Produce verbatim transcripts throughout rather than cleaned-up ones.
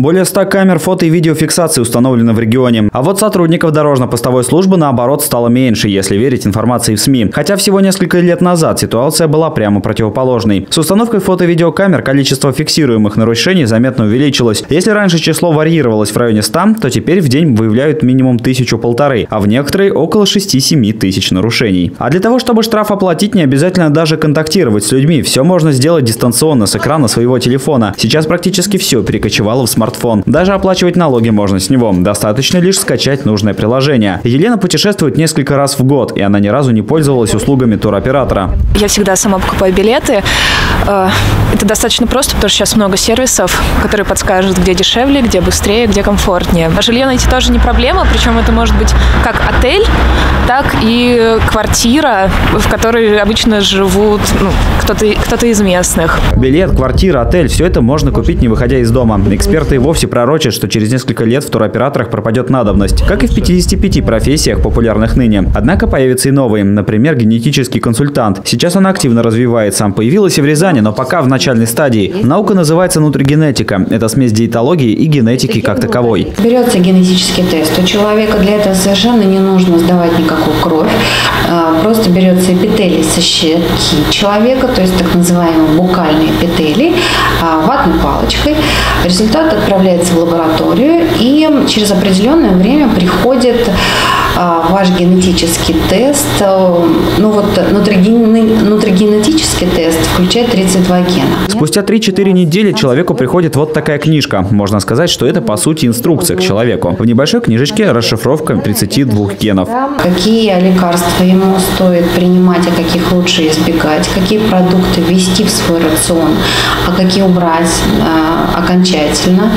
Более ста камер фото- и видеофиксации установлено в регионе. А вот сотрудников дорожно-постовой службы, наоборот, стало меньше, если верить информации в СМИ. Хотя всего несколько лет назад ситуация была прямо противоположной. С установкой фото- и видеокамер количество фиксируемых нарушений заметно увеличилось. Если раньше число варьировалось в районе ста, то теперь в день выявляют минимум тысячу-полторы, а в некоторые около шести-семи тысяч нарушений. А для того, чтобы штраф оплатить, не обязательно даже контактировать с людьми. Все можно сделать дистанционно с экрана своего телефона. Сейчас практически все перекочевало в смартфон. Даже оплачивать налоги можно с него. Достаточно лишь скачать нужное приложение. Елена путешествует несколько раз в год, и она ни разу не пользовалась услугами туроператора. Я всегда сама покупаю билеты. Это достаточно просто, потому что сейчас много сервисов, которые подскажут, где дешевле, где быстрее, где комфортнее. А жилье найти тоже не проблема, причем это может быть как отель, так и квартира, в которой обычно живут ну, кто-то, кто-то из местных. Билет, квартира, отель – все это можно купить, не выходя из дома. Эксперты и вовсе пророчат, что через несколько лет в туроператорах пропадет надобность, как и в пятидесяти пяти профессиях, популярных ныне. Однако появятся и новые, например, генетический консультант. Сейчас она активно развивается. Появилась и в Рязани, но пока в начальной стадии. Наука называется нутригенетика. Это смесь диетологии и генетики как таковой. Берется генетический тест. У человека для этого совершенно не нужно сдавать никакую кровь. Просто берется эпителий со щеки человека, то есть так называемый букальный эпителий, ватной палочкой. Результат отправляется в лабораторию, и через определенное время приходит ваш генетический тест. Ну вот нутригенетический тест включает тридцать два гена. Спустя три-четыре недели человеку приходит вот такая книжка. Можно сказать, что это по сути инструкция к человеку. В небольшой книжечке расшифровка тридцати двух генов. Какие лекарства ему стоит принимать, а каких лучше избегать, какие продукты ввести в свой рацион, а какие убрать а, окончательно.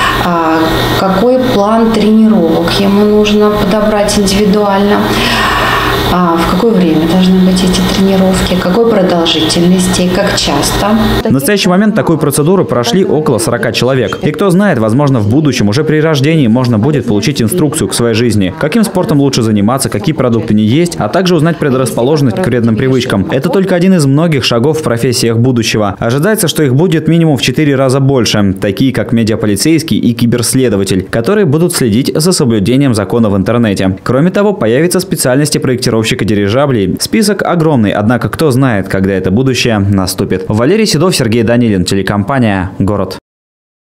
Какой план тренировок ему нужно подобрать индивидуально, а в какое время должны быть эти тренировки, какой продолжительности, как часто. В настоящий момент такую процедуру прошли около сорока человек. И кто знает, возможно, в будущем, уже при рождении, можно будет получить инструкцию к своей жизни. Каким спортом лучше заниматься, какие продукты не есть, а также узнать предрасположенность к вредным привычкам. Это только один из многих шагов в профессиях будущего. Ожидается, что их будет минимум в четыре раза больше, такие как медиаполицейский и киберследователь, которые будут следить за соблюдением закона в интернете. Кроме того, появятся специальности проектировщика дирижаблей. Список огромный, однако кто знает, когда это будущее наступит. Валерий Седов, Сергей Данилин, телекомпания «Город».